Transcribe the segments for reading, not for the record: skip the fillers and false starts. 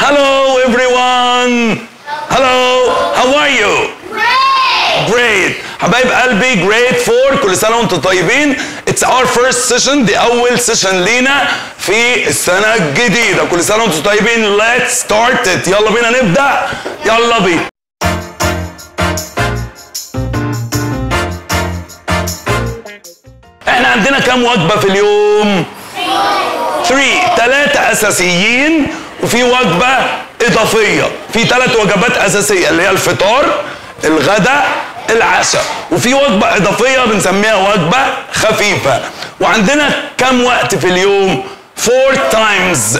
Hello everyone. Hello. How are you? Great. حبايب قلبي grade 4 كل سنة وانتم طيبين. It's our first session. دي أول سيشن لينا في السنة الجديدة. كل سنة وانتم طيبين. Let's start it. يلا بينا نبدأ. يلا بينا. احنا عندنا كام وجبة في اليوم؟ 3 أساسيين وفي وجبة إضافية. في 3 وجبات أساسية اللي هي الفطار، الغداء، العشاء، وفي وجبة إضافية بنسميها وجبة خفيفة. وعندنا كم وقت في اليوم؟ 4 times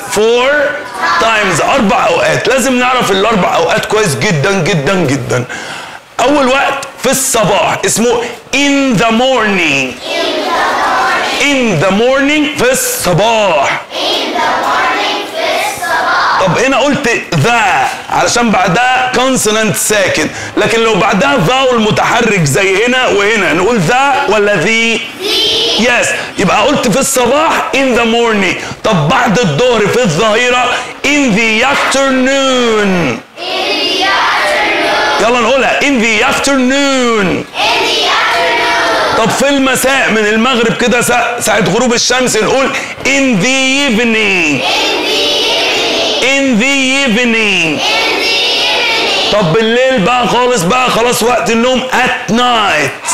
4 أوقات. لازم نعرف ال4 أوقات كويس جدا جدا جدا. أول وقت في الصباح اسمه in the morning. in the morning في الصباح. طب هنا قلت ذا علشان بعدها كونسونانت ساكن، لكن لو بعدها فاول متحرك زي هنا وهنا نقول ذا ولا ذي؟ يس. يبقى قلت في الصباح in the morning. طب بعد الظهر في الظهيرة in the afternoon. يلا نقولها in the afternoon. طب في المساء من المغرب كده ساعة غروب الشمس نقول in the evening. in the evening. طب بالليل بقى خالص بقى خلاص وقت النوم at night.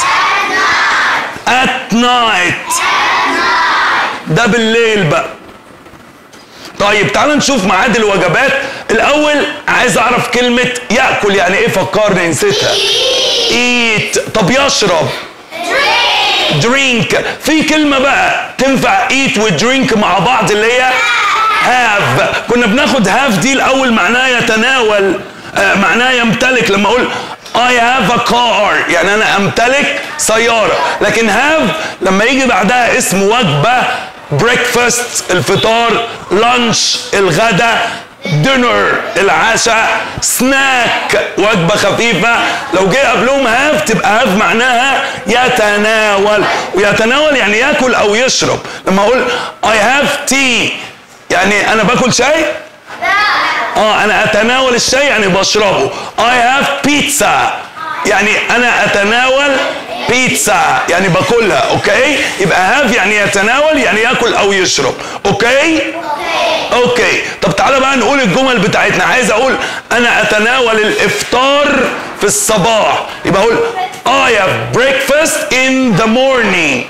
at night. ده بالليل بقى. طيب تعالوا نشوف ميعاد الوجبات. الأول عايز أعرف كلمة يأكل يعني إيه، فكرني نسيتها. eat. طب يشرب؟ drink. في كلمة بقى تنفع eat و drink مع بعض اللي هي have. كنا بناخد have دي الأول معناه يتناول، معناه يمتلك. لما أقول I have a car يعني أنا أمتلك سيارة. لكن have لما يجي بعدها اسم وجبة breakfast الفطار، lunch الغداء، dinner العشاء، snack وجبة خفيفة. لو جه قبلهم have تبقى have معناها يتناول، ويتناول يعني ياكل أو يشرب. لما أقول I have tea يعني أنا باكل شاي؟ أنا أتناول الشاي يعني بشربه. I have pizza يعني أنا أتناول بيتزا يعني باكلها. أوكي؟ يبقى have يعني يتناول يعني ياكل أو يشرب. أوكي؟ أوكي. طب تعالى بقى نقول الجمل بتاعتنا. عايز أقول أنا أتناول الإفطار في الصباح، يبقى أقول I have breakfast in the morning.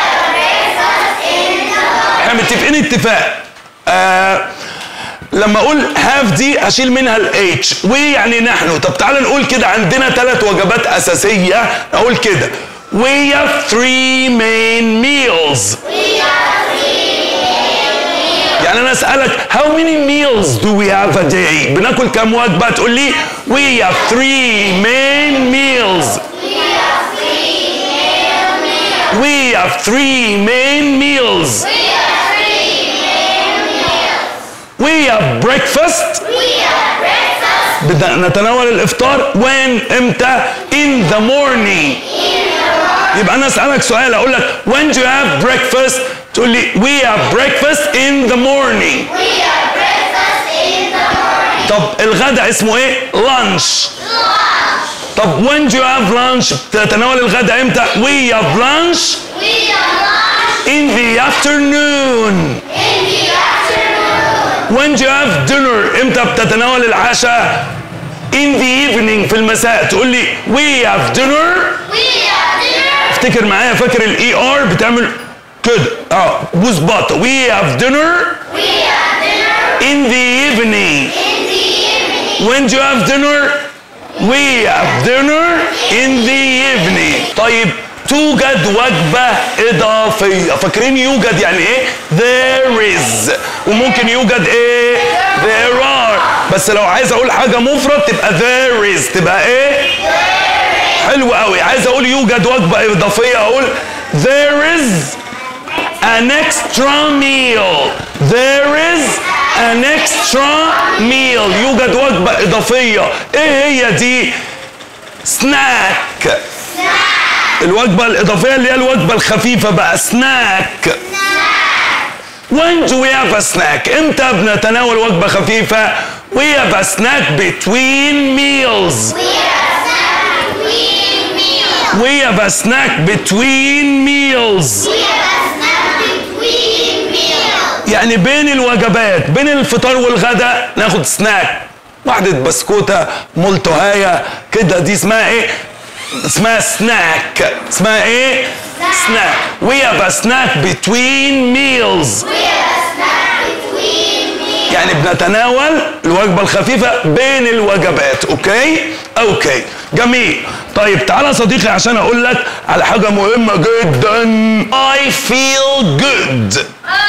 احنا متفقين اتفاق. لما اقول have دي اشيل منها ال H we يعني نحن. طب تعالى نقول كده عندنا 3 وجبات اساسيه. اقول كده we have 3 main meals. يعني انا اسالك how many meals do we have a day؟ بناكل كم وجبه؟ تقول لي we have 3 main meals. we have 3 main meals. We have breakfast. بدنا نتناول الإفطار when؟ إمتى؟ in the morning. يبقى أنا أسألك سؤال أقول لك when do you have breakfast؟ تقول لي we have breakfast in the morning. طب الغداء اسمه إيه؟ lunch. طب when do you have lunch؟ تتناول الغداء إمتى؟ we have lunch in the afternoon. When do you have dinner؟ امتى بتتناول العشاء؟ in the evening في المساء. تقول لي we have dinner. افتكر معايا، فاكر الاي ار بتعمل كده بوز بط. we have dinner in the evening. when do you have dinner؟ we have dinner in the evening. طيب توجد وجبة إضافية. فاكرين يوجد يعني إيه؟ there is. وممكن يوجد إيه؟ there are. بس لو عايز أقول حاجة مفرد تبقى there is. تبقى إيه؟ حلو قوي. عايز أقول يوجد وجبة إضافية أقول there is an extra meal. there is an extra meal. يوجد وجبة إضافية. إيه هي دي؟ snack. الوجبة الإضافية اللي هي الوجبة الخفيفة بقى سناك. When do we have a snack؟ امتى بنتناول وجبة خفيفة؟ We have a snack between meals. We have a snack between meals. يعني بين الوجبات، بين الفطار والغداء ناخد سناك، واحدة بسكوتة مولتوهاية كده، دي اسمها ايه؟ اسمها سناك. اسمها ايه؟ سناك. We have a snack between meals. يعني بنتناول الوجبة الخفيفة بين الوجبات. اوكي؟ اوكي جميل. طيب تعالى صديقي عشان اقول لك على حاجة مهمة جدا. I feel good.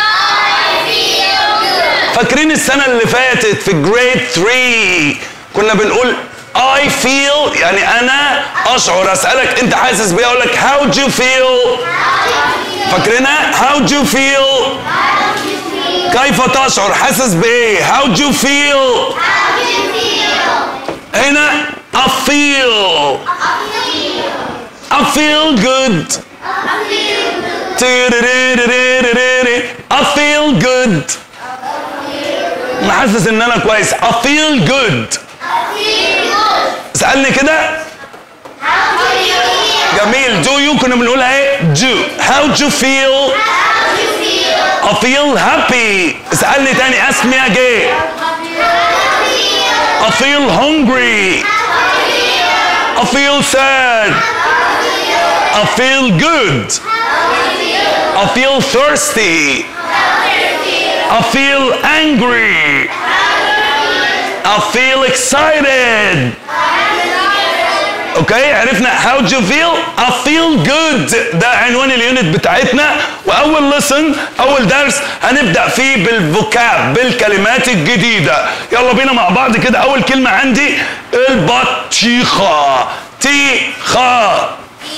فاكرين السنة اللي فاتت في جريد 3 كنا بنقول I feel يعني أنا أشعر. أسألك أنت حاسس بإيه؟ أقول لك how do you feel؟ فاكرينها؟ how do you feel؟ كيف تشعر؟ حاسس بإيه؟ how do you feel؟ هنا I feel good. I feel good. أنا حاسس إن أنا كويس. I feel good. اسألني كده. جميل. do you كنا بنقولها إيه؟ do. how do you feel؟ I feel happy. اسألني تاني. ask me again. I feel hungry. I feel sad. I feel good. I feel thirsty. I feel angry. I feel excited. اوكي عرفنا how do you feel؟ I feel good. ده عنوان اليونت بتاعتنا، واول لسن اول درس هنبدا فيه بالفوكاب، بالكلمات الجديده. يلا بينا مع بعض كده. اول كلمه عندي البطيخه. تيخه.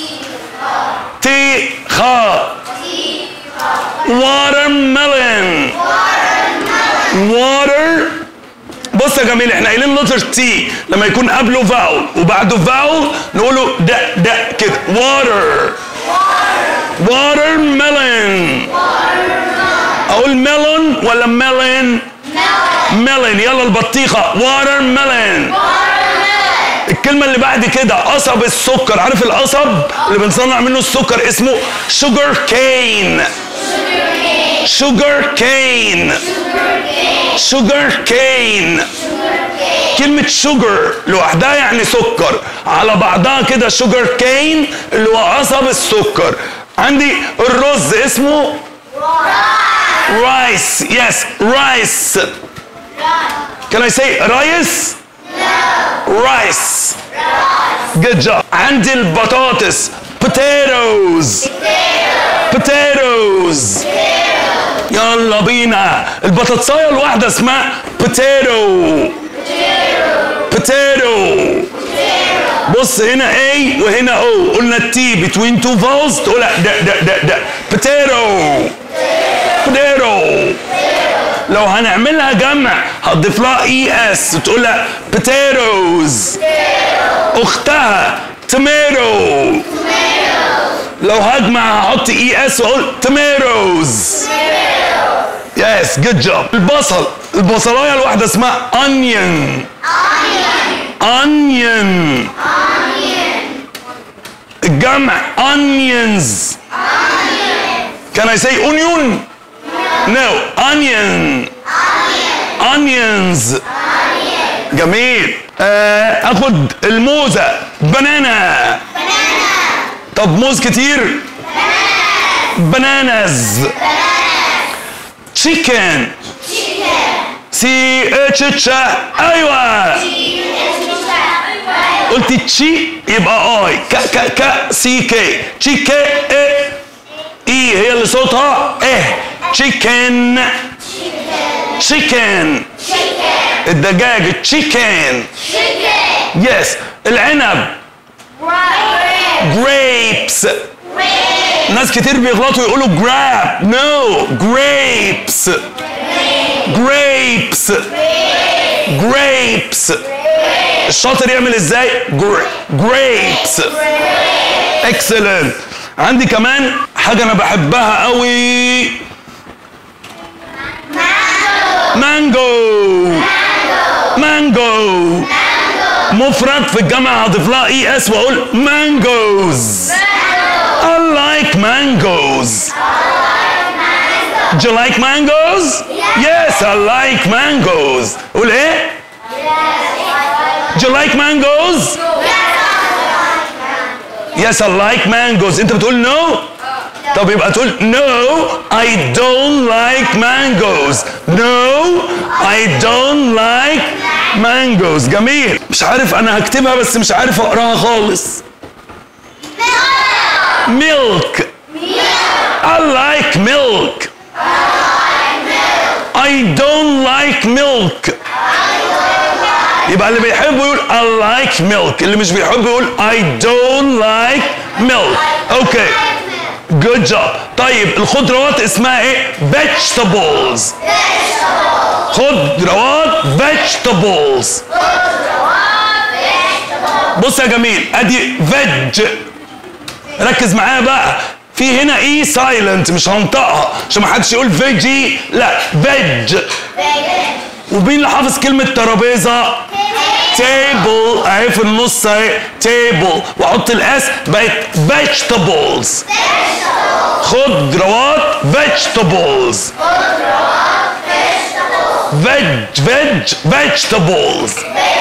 تيخه. watermelon. water. بص يا جميل احنا قايلين لتر تي لما يكون قبله فاول وبعده فاول نقوله ده كده. water. watermelon. اقول ميلون ولا ميلون؟ ميلون. يلا البطيخه watermelon. الكلمه اللي بعد كده قصب السكر. عارف القصب اللي بنصنع منه السكر اسمه sugar cane. sugar cane. sugar cane. كلمة sugar لوحدها يعني سكر، على بعضها كده sugar cane اللي هو قصب السكر. عندي الرز اسمه rice. yes rice. can I say rice؟ rice. good job. عندي البطاطس potatoes. potatoes. يلا بينا. البطاطسايه الواحده اسمها potato. potato. بص هنا A وهنا O. قلنا التي between two vowels تقول ده potato. potato. لو هنعملها جمع هتضيف لها ES تقول لها potatoes. اختها tomato. لو هجمع هحط ES واقول tomatoes. yes good job. البصل. البصلايه الواحده اسمها onion. onion. الجمع onions. can I say onion؟ no onion. onions. جميل. اخد الموزه بنانا. طب موز كتير؟ bananas. chicken. سي اتش تش. ايوه قلت تشي يبقى اي. ك سي كي. تشيكي اي هي اللي صوتها ايه. chicken. chicken. الدجاج chicken. yes. العنب grapes. ناس كتير بيغلطوا يقولوا grab. no grapes. grapes. grapes. الشاطر يعمل ازاي؟ grapes. excellent. عندي كمان حاجة أنا بحبها قوي. مانجو. مانجو. مفرد في الجامعة هضيف لها اي اس واقول مانجوز. I like mangoes. Do you like mangoes? Yes, I like mangoes. قول ايه؟ Do you like mangoes? Yes, I like mangoes. انت بتقول no؟ طب يبقى تقول no, I don't like mangoes. No, I don't like mangoes. جميل. مش عارف انا هكتبها بس مش عارف اقراها خالص. milk. I like milk. I don't like milk. يبقى اللي بيحب يقول I like milk، اللي مش بيحب يقول I don't like milk. اوكي good job. طيب الخضروات اسمها ايه؟ vegetables. خضروات vegetables. بص يا جميل ادي veg، ركز معايا بقى، في هنا اي سايلنت مش هنطقها عشان ما حدش يقول فيجي، لا فيج. ومين اللي حافظ كلمة ترابيزة؟ تيبل اهي في النص اهي تيبل، واحط الاس بقت فيجيتابلز. خضروات فيجيتابلز. فيجيتابلز.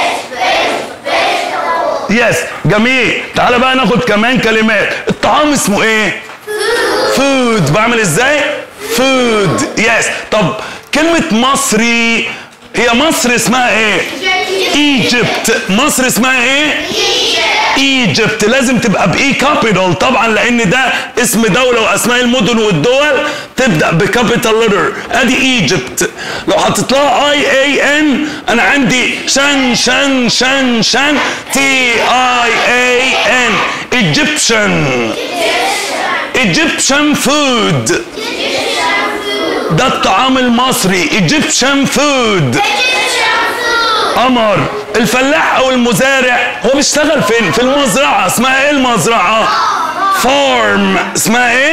يس جميل. تعالى بقى ناخد كمان كلمات. الطعام اسمه ايه؟ فود. بعمل ازاي؟ فود. يس. طب كلمة مصري، هي مصر اسمها ايه؟ ايجيبت. مصر اسمها ايه؟ ايجيبت. لازم تبقى باي كابيتال طبعا لان ده اسم دولة واسماء المدن والدول تبدأ بكابيتال لتر. ادي ايجيبت. لو حطيت لها اي اي ان انا عندي شن شن شن شن تي اي اي ان ايجيبشن. ايجيبشن فود. ده الطعام المصري ايجيبشن فود. قمر. الفلاح او المزارع هو بيشتغل فين؟ في المزرعة. اسمها ايه المزرعة؟ فارم. اسمها ايه؟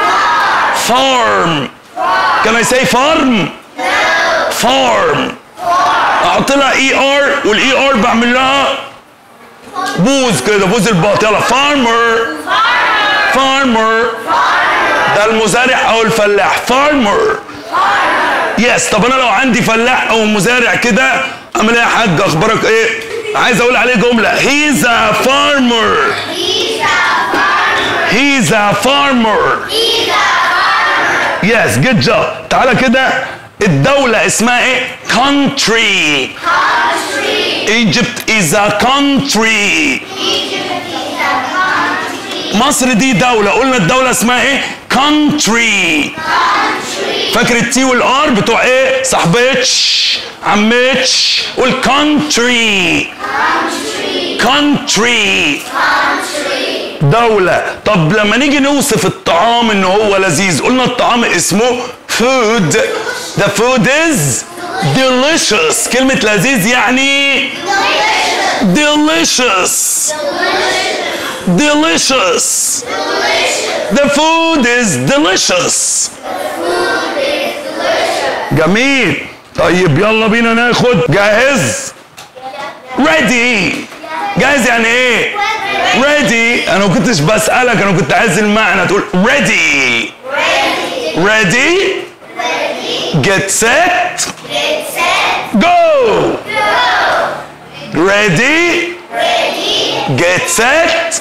فارم. Can I say farm? فارم. احط لها اي ار والاي ار بعمل لها بوز كده، بوز الباط. يلا فارمر. فارمر. ده المزارع او الفلاح فارمر. يس. طب انا لو عندي فلاح او مزارع كده اعمل ايه يا حاج؟ اخبارك ايه؟ عايز اقول عليه جمله he's a farmer. he's a farmer. يس good job. تعالى كده الدولة اسمها ايه؟ country. Egypt is a country. مصر دي دولة. قلنا الدولة اسمها ايه؟ country. فاكر التي والار بتوع ايه؟ صاحبتش عمتش. قول country. country. دولة. طب لما نيجي نوصف الطعام ان هو لذيذ قلنا الطعام اسمه food. The food is delicious. كلمة لذيذ يعني delicious. delicious. The food is delicious. جميل. طيب يلا بينا ناخد. جاهز؟ ready. جاهز يعني ايه؟ ready. انا ما كنتش بسألك، انا كنت عايز المعنى. تقول ready. ready. get set. go. ready. get set.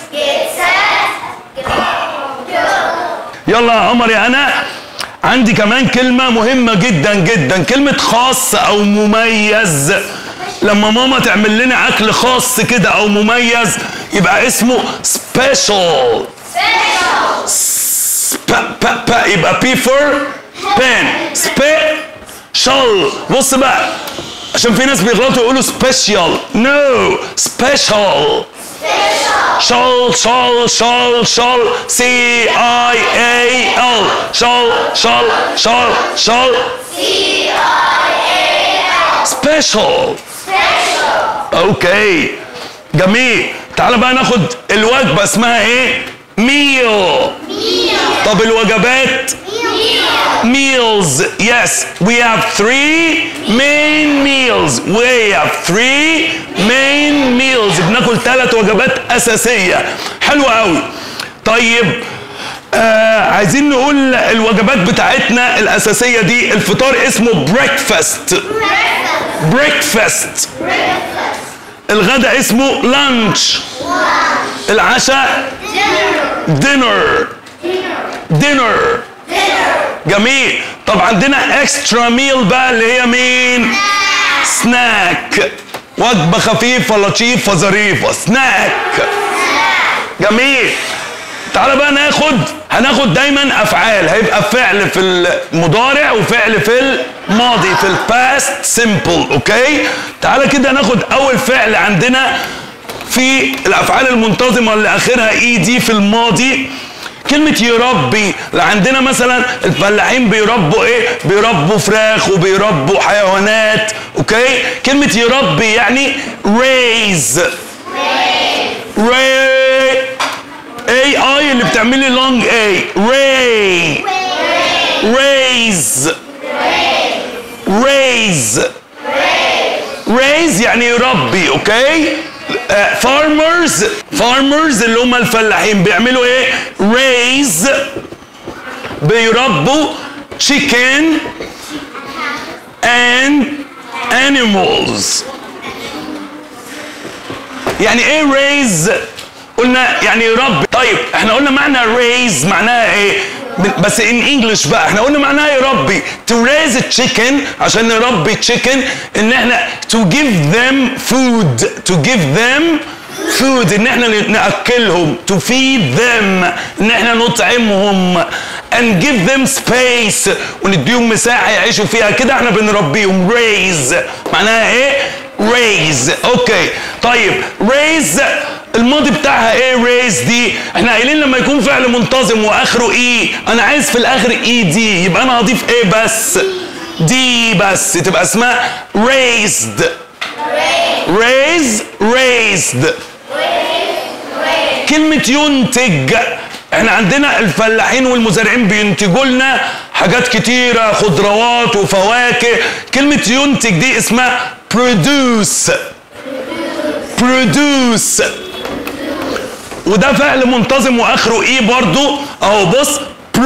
يلا يا عمر يا انا عندي كمان كلمة مهمة جدا جدا، كلمة خاص او مميز. لما ماما تعمل لنا اكل خاص كده او مميز يبقى اسمه special. يبقى P for pen. special. بص بقى عشان في ناس بيغلطوا يقولوا special. no special. شال شال شال شال C I A L. شال شال شال شال C I A L. special. اوكي جميل. تعال بقى ناخد الوجبة اسمها ايه؟ meal. طب الوجبات meals. Yes, we have 3 main meals. We have 3 main meals. بناكل 3 وجبات أساسية. حلوة قوي. طيب عايزين نقول الوجبات بتاعتنا الأساسية دي. الفطار اسمه breakfast. breakfast. الغداء اسمه lunch. العشاء dinner. dinner. جميل. طب عندنا extra meal بقى اللي هي مين؟ سناك. وجبة خفيفة لطيفة ظريفة. سناك. جميل. تعالى بقى هناخد دايما افعال. هيبقى فعل في المضارع وفعل في الماضي في الباست سيمبل. اوكي، تعالى كده ناخد اول فعل عندنا في الافعال المنتظمه اللي اخرها اي دي في الماضي. كلمة يربي. عندنا مثلا الفلاحين بيربوا ايه؟ بيربوا فراخ وبيربوا حيوانات. اوكي، كلمة يربي يعني raise. اي اللي بتعمل لي لونج اي. raise يعني يربي. اوكي، farmers اللي هم الفلاحين بيعملوا ايه؟ raise. بيربوا chicken and animals. يعني ايه raise؟ قلنا يعني يربي. طيب احنا قلنا معنى raise معناها ايه؟ بس in English بقى احنا قلنا معناها يربي. to raise a chicken عشان نربي chicken ان احنا to give them food ان احنا ناكلهم. to feed them ان احنا نطعمهم. and give them space ونديهم مساحه يعيشوا فيها. كده احنا بنربيهم. raise معناها ايه؟ raise. اوكي، طيب raise الماضي بتاعها ايه؟ raise دي احنا قايلين لما يكون فعل منتظم واخره اي. انا عايز في الاخر اي دي، يبقى انا هضيف ايه بس؟ دي بس، تبقى اسمها raised. raised. كلمة ينتج. احنا عندنا الفلاحين والمزارعين بينتجوا لنا حاجات كتيرة، خضروات وفواكه. كلمة ينتج دي اسمها produce. وده فعل منتظم واخره ايه برضو اهو. بص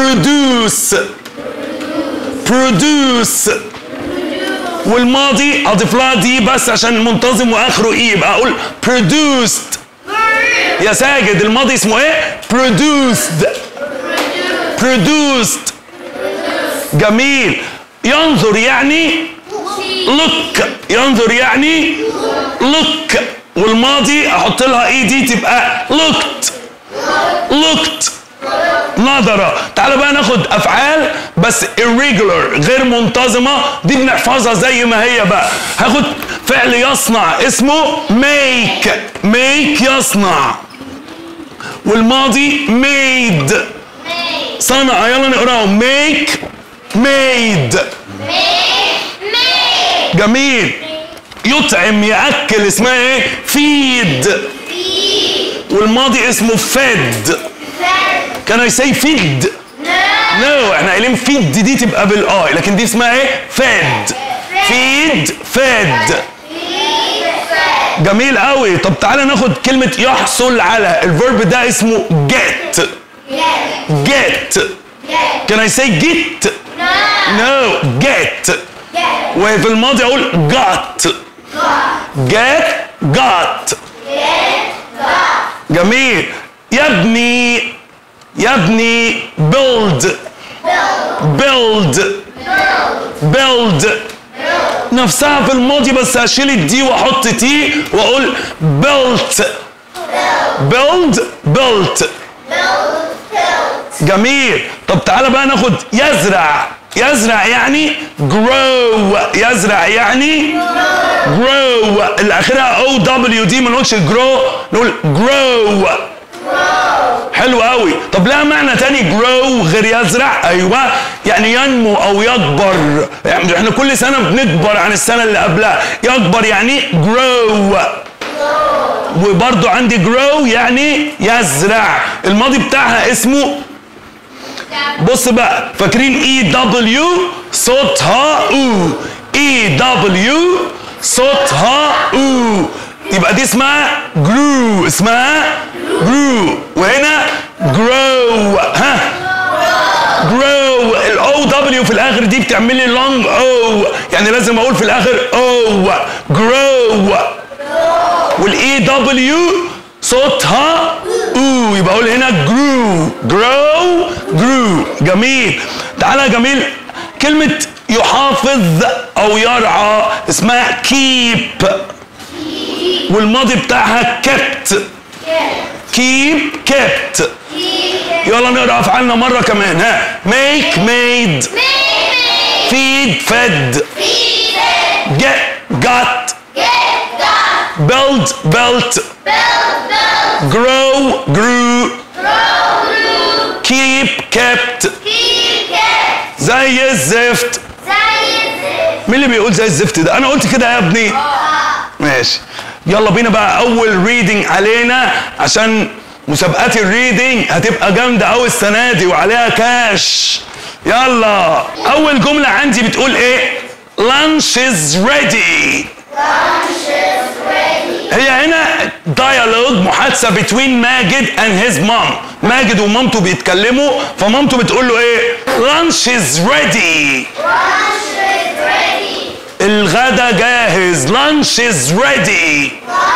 produce. والماضي اضيف لها دي بس عشان منتظم واخره ايه، يبقى اقول produced. يا ساجد الماضي اسمه ايه؟ produced. جميل. ينظر يعني look. ينظر يعني look. والماضي احط لها اي دي تبقى looked. نظرة. تعالوا بقى ناخد افعال بس irregular غير منتظمة. دي بنحفظها زي ما هي بقى. هاخد فعل يصنع اسمه make يصنع. والماضي made. صنع. يلا نقراهم. made. جميل. يطعم يأكل اسمها ايه؟ feed. والماضي اسمه fed. Can I say feed؟ No. احنا قايلين feed دي تبقى بالاي، لكن دي اسمها ايه؟ fed. fed. جميل قوي. طب تعالى ناخد كلمة يحصل على. الفيرب ده اسمه get. Can I say get؟ No. get. وفي الماضي اقول got. got. جميل. يبني build. نفسها في الماضي بس هشيل الدي واحط تي واقول built. جميل. طب تعالى بقى ناخد يزرع يعني grow. اللي اخرها او دبليو دي ما نقولش grow، نقول grow. حلو قوي. طب لها معنى تاني grow غير يزرع؟ ايوه، يعني ينمو او يكبر. يعني احنا كل سنه بنكبر عن السنه اللي قبلها. يكبر يعني grow. وبرضو عندي grow يعني يزرع. الماضي بتاعها اسمه بص بقى، فاكرين اي دبليو صوتها او، اي دبليو صوتها او، يبقى دي اسمها جرو، اسمها جرو. وهنا جرو، ها جرو، الاو دبليو في الاخر دي بتعمل لي لونج او، يعني لازم اقول في الاخر او جرو. والاي دبليو صوتها او، يبقى اقول هنا جرو جرو جرو. جميل. تعالى جميل، كلمة يحافظ او يرعى اسمها كيب، والماضي بتاعها كبت، كيب كبت. يلا نقرا افعالنا مره كمان، ها. make made، feed fed، get got، build built، grow grew، keep kept، زي الزفت. مين اللي بيقول زي الزفت ده؟ انا قلت كده يا ابني؟ ماشي. يلا بينا بقى اول ريدنج علينا، عشان مسابقات الريدنج هتبقى جامده قوي السنه دي وعليها كاش. يلا اول جمله عندي بتقول ايه؟ lunch is ready. هي هنا dialogue، محادثه between ماجد and his mom. ماجد ومامته بيتكلموا، فمامته بتقول له ايه؟ lunch is ready. الغدا جاهز. lunch is ready.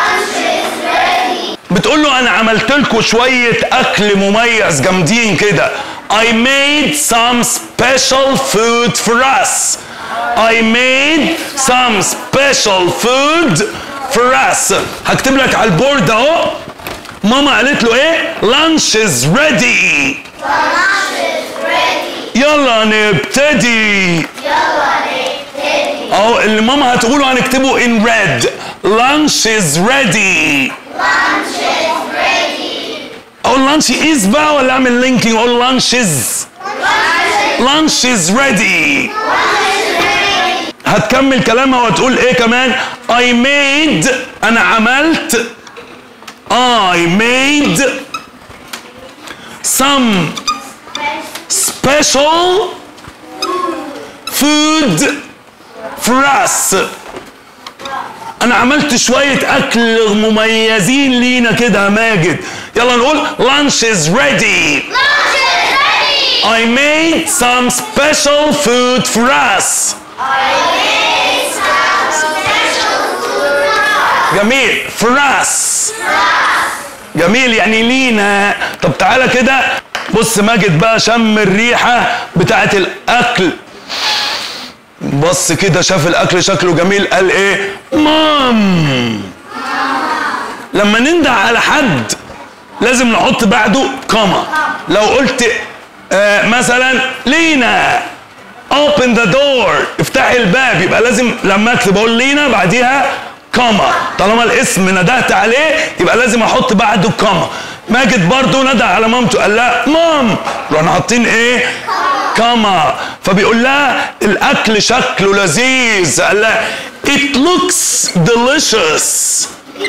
بتقول له انا عملت لكم شويه اكل مميز جامدين كده. I made some special food for us. I made some special food for us. هكتب لك على البورد اهو. ماما قالت له ايه؟ lunch is ready. يلا نبتدي. اهو اللي ماما هتقوله هنكتبه in red. lunch is ready. اقول lunch is بقى ولا اعمل linking اقول lunch is؟ lunch is ready. هتكمل كلامها وهتقول ايه كمان؟ I made، انا عملت، I made some special food for us. انا عملت شوية اكل مميزين لينا كده يا ماجد. يلا نقول lunch is ready. I made some special food for us. جميل. for us. جميل يعني لينا. طب تعالى كده بص، ماجد بقى شم الريحة بتاعت الاكل، بص كده شاف الاكل شكله جميل، قال ايه؟ مام. لما ننده على حد لازم نحط بعده كوما. لو قلت مثلا لينا open the door، افتحي الباب، يبقى لازم لما اكتب اقول لينا بعديها كوما. طالما الاسم ندهت عليه يبقى لازم احط بعده كوما. ماجد برضو ندى على مامته قال لها مام، رحنا حاطين ايه؟ كوما. فبيقول لها الاكل شكله لذيذ، قال لها it looks delicious.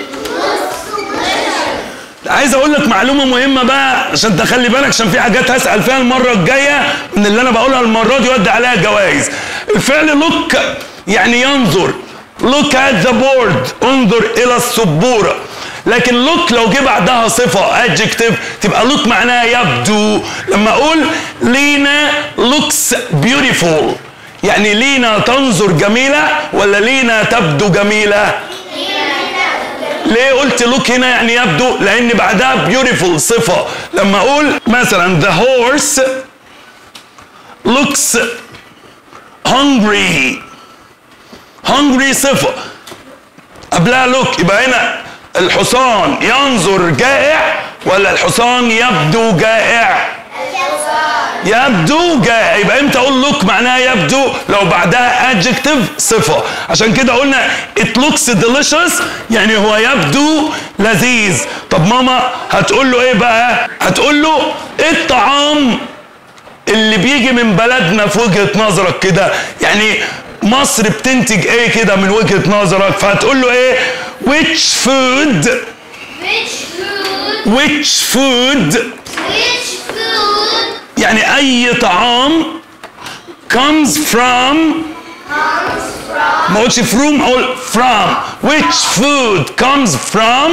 عايز اقول لك معلومه مهمه بقى عشان تخلي بالك، عشان في حاجات هسال فيها المره الجايه من اللي انا بقولها المره دي وادي عليها جوائز. الفعل look يعني ينظر، look at the board، انظر الى السبوره. لكن look لو جه بعدها صفه adjective تبقى look معناها يبدو. لما اقول لينا looks beautiful، يعني لينا تنظر جميله ولا لينا تبدو جميله؟ ليه قلت look هنا يعني يبدو؟ لان بعدها beautiful صفه. لما اقول مثلا the horse looks hungry، hungry صفه قبلها look، يبقى هنا الحصان ينظر جائع ولا الحصان يبدو جائع؟ يبدو جائع. يبقى امتى اقول look معناها يبدو؟ لو بعدها adjective صفه. عشان كده قلنا it looks delicious يعني هو يبدو لذيذ. طب ماما هتقول له ايه بقى؟ هتقول له ايه الطعام اللي بيجي من بلدنا في وجهه نظرك كده؟ يعني مصر بتنتج ايه كده من وجهه نظرك؟ فهتقول له ايه؟ which food يعني أي طعام comes from ما قلتش from أقول from. Which food comes from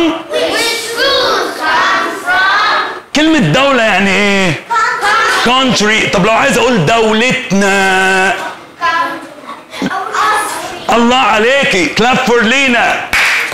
كلمة دولة يعني إيه؟ country. طب لو عايز أقول دولتنا الله عليكي clap for لينا.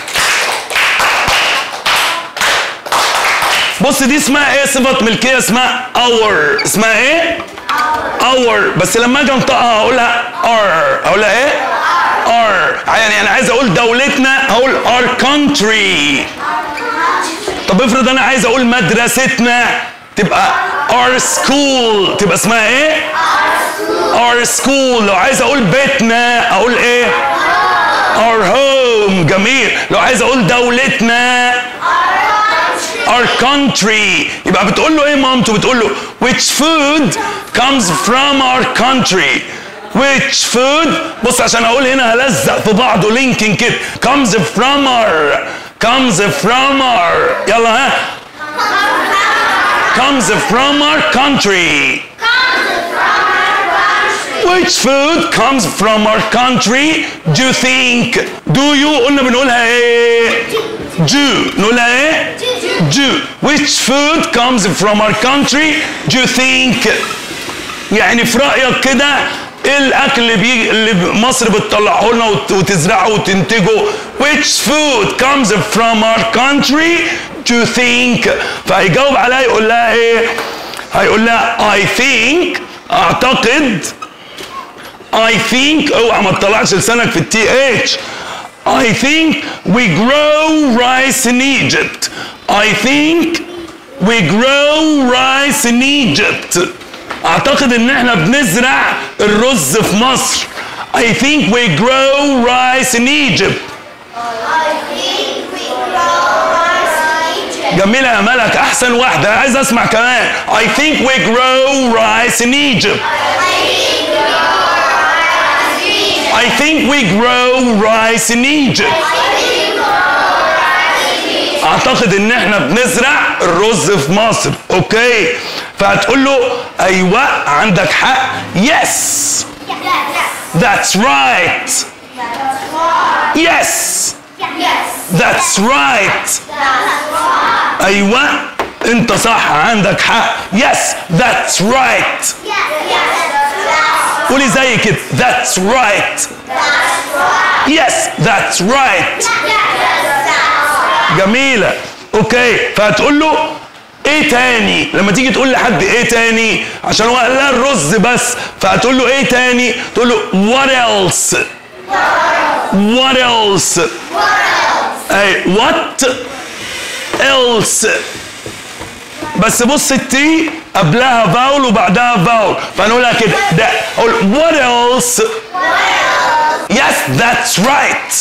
بص دي اسمها ايه؟ صفة ملكية اسمها our. اسمها ايه؟ our. بس لما اجي انطقها اقولها our. اقولها ايه؟ our. يعني انا عايز اقول دولتنا هقول our country. طب افرض انا عايز اقول مدرستنا تبقى our school. تبقى اسمها ايه؟ our school. لو عايز اقول بيتنا اقول ايه؟ our home. جميل. لو عايز اقول دولتنا our country. يبقى بتقول له ايه مامته؟ بتقول له which food comes from our country. which food. بص عشان اقول هنا هلزق في بعضه لينكين كده. comes from our يلا ها comes from our country. which food comes from our country do you think. do you قلنا بنقولها ايه؟ do. نقولها ايه؟ do. which food comes from our country do you think. يعني في رأيك كده ايه الاكل اللي مصر بتطلعه لنا وتزرعه وتنتجه؟ which food comes from our country do you think. فهيجاوب عليها يقول لها ايه؟ هيقول لها I think اعتقد. I think اوعى ما تطلعش لسانك في التي اتش. I think we grow rice in Egypt. I think we grow rice in Egypt. اعتقد ان احنا بنزرع الرز في مصر. I think we grow rice in Egypt. جميلة يا ملك احسن واحدة. عايز اسمع كمان. I think we grow rice in Egypt. I think we grow rice in Egypt. اعتقد ان احنا بنزرع الرز في مصر. اوكي. فهتقول له ايوه عندك حق. yes that's right. yes that's right. ايوه انت صح عندك حق. yes that's right. قولي زي كده that's right. yes that's right. جميلة. اوكي. فهتقول له ايه تاني لما تيجي تقول لحد ايه تاني عشان هو قال لها الرز بس. فهتقول له ايه تاني؟ تقول له what else. what else. اي what else. بس بص التي قبلها فاول وبعدها فاول فنقولها كده. ده اقول what else. yes that's right.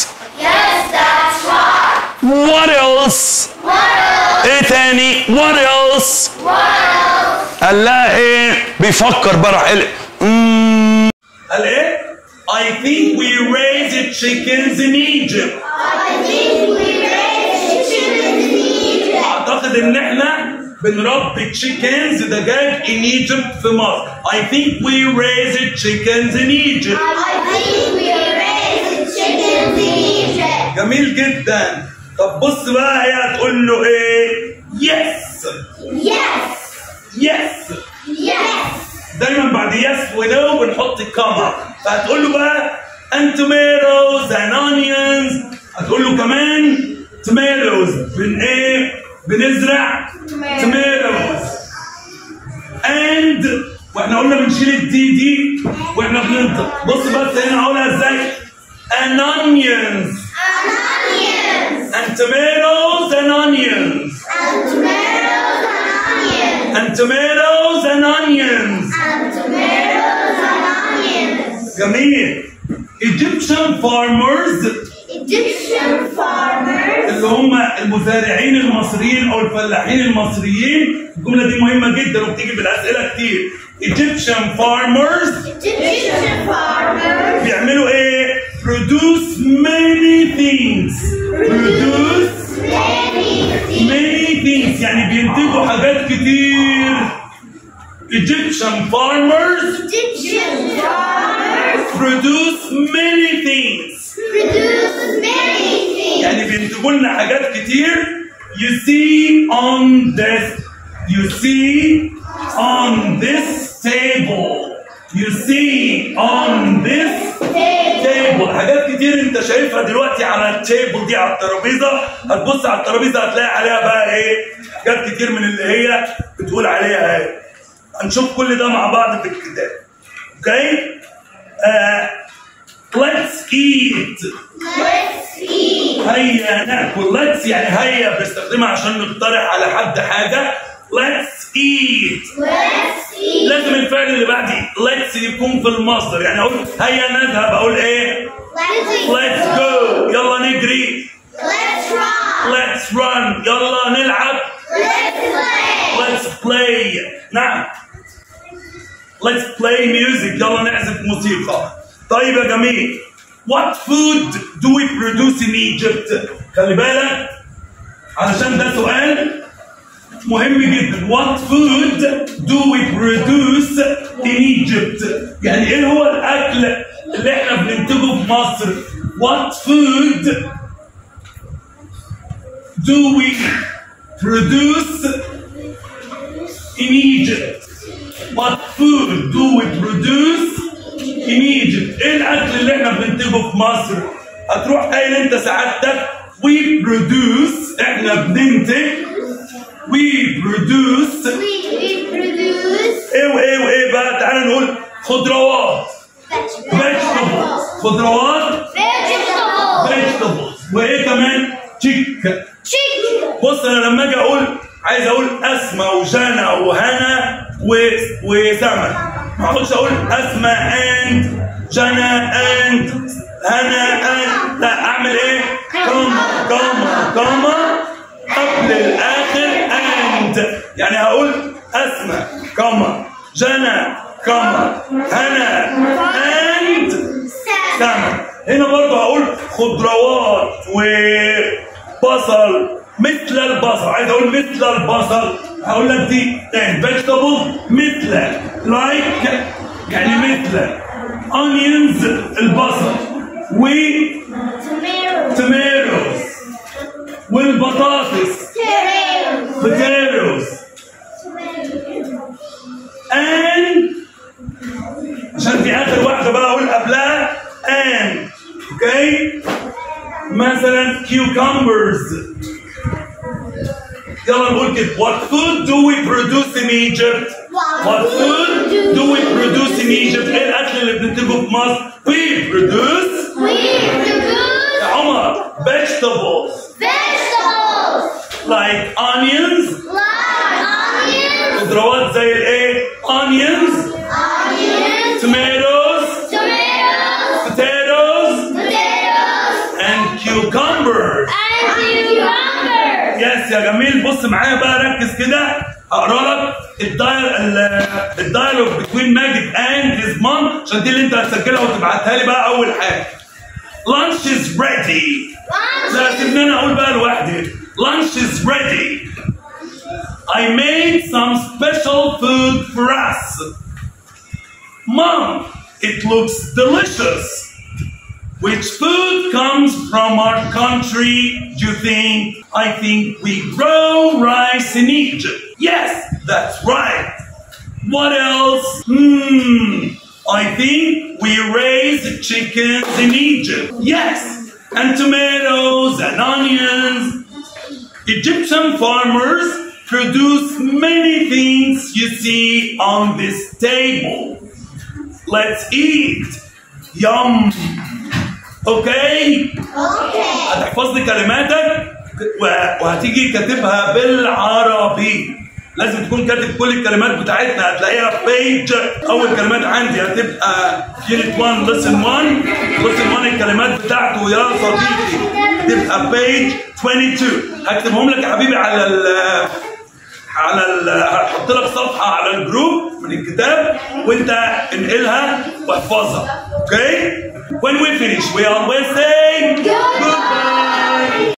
what else. ايه تاني؟ what else. قال لها ايه؟ بيفكر بره. قال ايه؟ I think we raised chickens in Egypt. اعتقد ان احنا بنربي chickens دجاج in Egypt في مصر. I think we raised chickens in Egypt. جميل جدا. طب بص بقى هي هتقول له ايه؟ yes. دايما بعد yes ونو بنحط كما. فهتقول له بقى and tomatoes and onions. هتقول له كمان tomatoes. ايه؟ بنزرع tomatoes. and واحنا قلنا بنشيل الدي دي واحنا بننطق. بص بس هنا هقولها ازاي. and onions. and tomatoes and onions. and tomatoes and onions. جميل. Egyptian farmers. اللي هم المزارعين المصريين او الفلاحين المصريين. الجمله دي مهمه جدا وبتيجي بالاسئله كتير. Egyptian farmers بيعملوا ايه؟ produce many things. many things يعني بينتجوا حاجات كتير. Egyptian farmers produce many things. يعني بينتجوا لنا حاجات كتير. You see on this table. You see on this table. حاجات كتير انت شايفها دلوقتي على التيبل دي، على الترابيزه. هتبص على الترابيزه هتلاقي عليها بقى ايه؟ حاجات كتير من اللي هي بتقول عليها ايه. هنشوف كل ده مع بعض في الكتاب. اوكي؟ let's eat. هيا ناكل. let's يعني هيا بنستخدمها عشان نقترح على حد حاجه. let's eat. لازم الفعل اللي بعدي let's يكون في المصدر. يعني اقول هيا نذهب، اقول ايه؟ let's go. يلا نجري. let's run. يلا نلعب. let's play. نعم. let's play music. يلا نعزف موسيقى. طيب يا جميل. What food do we produce in Egypt؟ خلي بالك علشان ده سؤال مهم جدا. What food do we produce in Egypt؟ يعني ايه هو الاكل اللي احنا بننتجه في مصر؟ What food do we produce in Egypt؟ What food do we produce in Egypt؟ ايه الاكل اللي احنا بننتجه في مصر؟ هتروح قايل انت سعادتك we produce. احنا بننتج. we produce. ايه وايه وايه بقى؟ تعالى نقول خضروات. vegetables. خضروات. vegetables. وايه كمان؟ chick. بص انا لما اجي اقول عايز اقول اسمى وجنى وهنا وسمك، ما اقعدش اقول اسمى اند جنى اند هنا اند. لا، اعمل ايه؟ كاما قبل الاخر اند. يعني هقول اسمى كاما جنى كاما هنا اند سمك. هنا برضه هقول خضروات وبصل مثل البصل. عايز اقول مثل البصل، هقول لك دي فيجيتابل مثل لايك يعني مثل onions البصل و tomatoes والبطاطس potatoes and عشان في اخر واحده بقى اقول قبلها and. اوكي؟ مثلا cucumbers. يلا نقول كده. What food do we produce in Egypt؟ What food do we produce in Egypt؟ ايه الاكل اللي بننتجه في مصر؟ We produce يا عمر vegetables like onions. خضروات زي الايه؟ onions tomatoes potatoes and cucumbers. يس يا جميل. بص معايا بقى، ركز كده. هقرا لك الدايلوج بين ماجد اند هيز مام، عشان دي اللي انت هتسجلها وتبعتها لي بقى. اول حاجه lunch is ready. لا سيبني انا اقول بقى لوحدي. lunch is ready. I made some special food for us. Mom, it looks delicious. Which food comes from our country, do you think? I think we grow rice in Egypt. Yes, that's right. What else? I think we raise chickens in Egypt. Yes, and tomatoes and onions. Egyptian farmers produce many things you see on this table. Let's eat. Yum. اوكي؟ هتحفظ لي كلماتك وهتيجي كاتبها بالعربي. لازم تكون كاتب كل الكلمات بتاعتنا. هتلاقيها في بيج. اول كلمات عندي هتبقى يونت 1 ليسن 1. ليسن 1 الكلمات بتاعته يا صديقي تبقى بيج 22. هكتبهم لك يا حبيبي هحط لك صفحه على الجروب من الكتاب وانت انقلها واحفظها. اوكي؟ When we finish, we always say goodbye.